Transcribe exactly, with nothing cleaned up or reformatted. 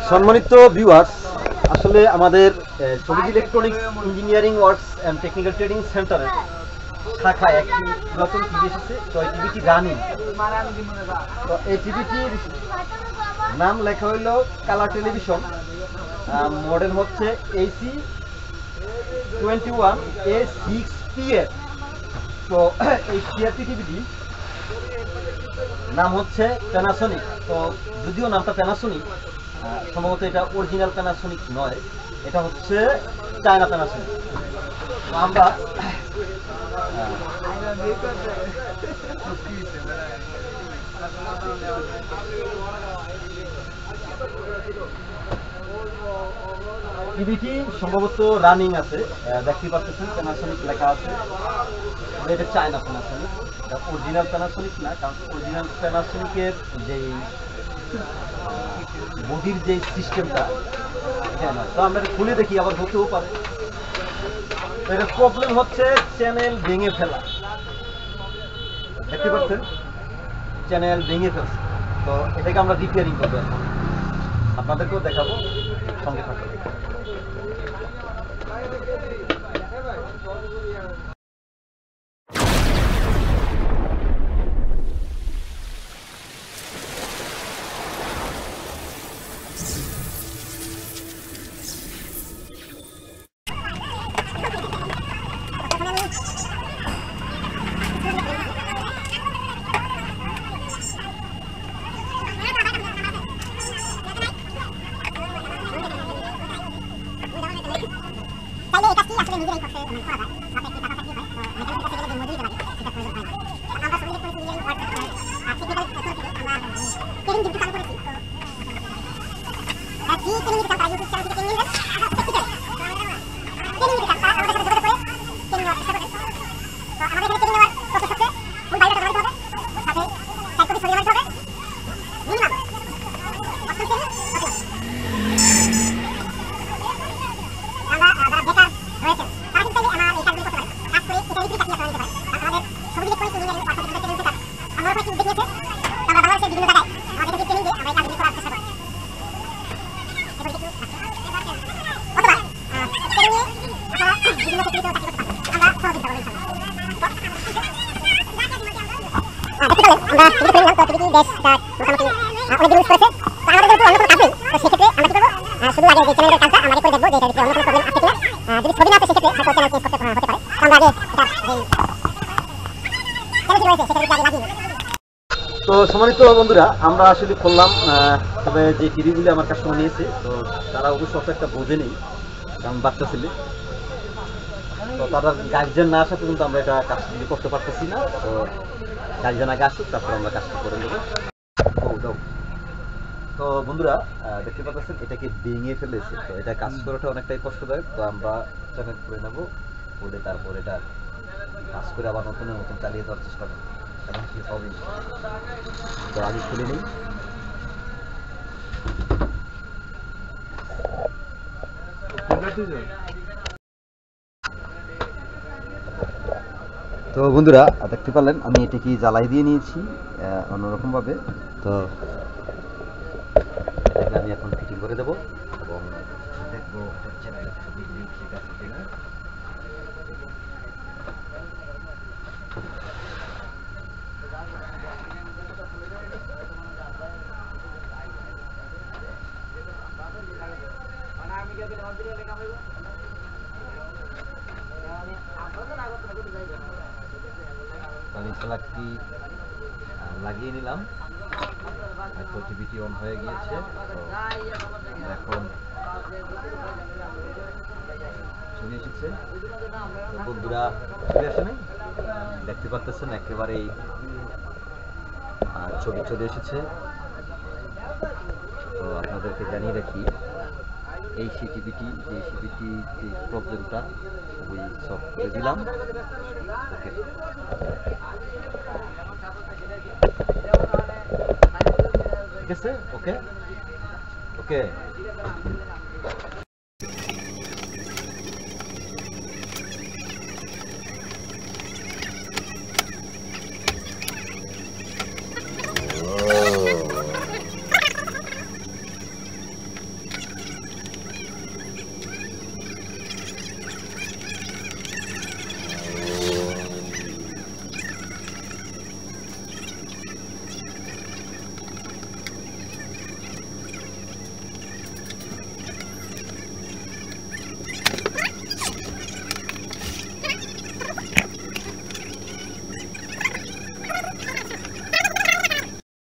সম্মানিত ভিউয়ার্স, আসলে আমাদের সবুজ electronics engineering works and technical training সেন্টারের শাখায় একটি নতুন টিভি এসেছে। তো এই টিভিটি রানিং। তো এই টিভিটির নাম লেখা হইল কালার টেলিভিশন, মডেল হচ্ছে AC twenty one A six P এর। তো এই সিআরটি টিভিটি নাম হচ্ছে প্যানাসোনিক। তো যদিও নামটা প্যানাসোনিক, সম্ভবত এটা অরিজিনাল প্যানাসোনিক নয়, এটা হচ্ছে চায়না প্যানাসোনিক। আমরা টিভিটি সম্ভবত রানিং আছে, দেখতে পাচ্ছেন প্যানাসোনিক লেখা আছে। এটা চায়না প্যানাসোনিক, এটা অরিজিনাল প্যানাসোনিক না, কারণ অরিজিনাল প্যানাসোনিকের যেই বডির যে সিস্টেমটা এটা নয়। তো আমরা খুলে দেখি, আবার হতেও পারে। এটার প্রবলেম হচ্ছে চ্যানেল ভেঙে ফেলা। দেখতে পাচ্ছেন চ্যানেল ভেঙে ফেলছে। তো এটাকে আমরা রিপেয়ারিং করবো, এখন আপনাদেরকেও দেখাবো, সঙ্গে থাকবে। তো সম্মানিত বন্ধুরা, আমরা আসলে খুললাম, তবে যে টিভিগুলি আমার কাস্টমার নিয়েছে, তো তারা অবশ্য একটা বোঝে নেই, কারণ বাচ্চা ছেলে। তো তাদের গার্জেন না আসা পর্যন্ত আমরা এটা কাজগুলি করতে পারতেছি না। তো গার্জেন আগে আসুক, তারপর আমরা কাজটা করে দেবো। তো বন্ধুরা দেখতে পাচ্ছেন এটাকে ভেঙে ফেলেছে। তো এটা কাজ করাটা অনেকটাই কষ্টদায়ক। তো আমরা চ্যানেল করে নেবো, করে তারপর এটা কাজ করে আবার নতুনের মতন চালিয়ে দেওয়ার চেষ্টা করবো। এখন কি হবে, তো আমি খুলে নিই। তো বন্ধুরা দেখতে পারলেন আমি এটাকে জ্বালাই দিয়ে নিয়েছি অন্যরকম ভাবে। তো এটাকে আমি এখন ফিটিং করে দেবো এবং দেখবো চ্যানেলের ছবিগুলি ঠিক আছে কিনা। আমি প্লাগটি লাগিয়ে নিলাম, এখন টিভিটি অন হয়ে গিয়েছে। এখন ছবি এসেছে, বন্ধুরা ছবি আসে নাই, দেখতে পাচ্ছেন একেবারে ছবি চলে এসেছে। তো আপনাদেরকে জানিয়ে রাখি, এই সিটিভিটি যে সিটিভিটি যে প্রবলেমটা খুবই সলভ করে দিলাম। ওকে, ঠিক আছে, ওকে ওকে।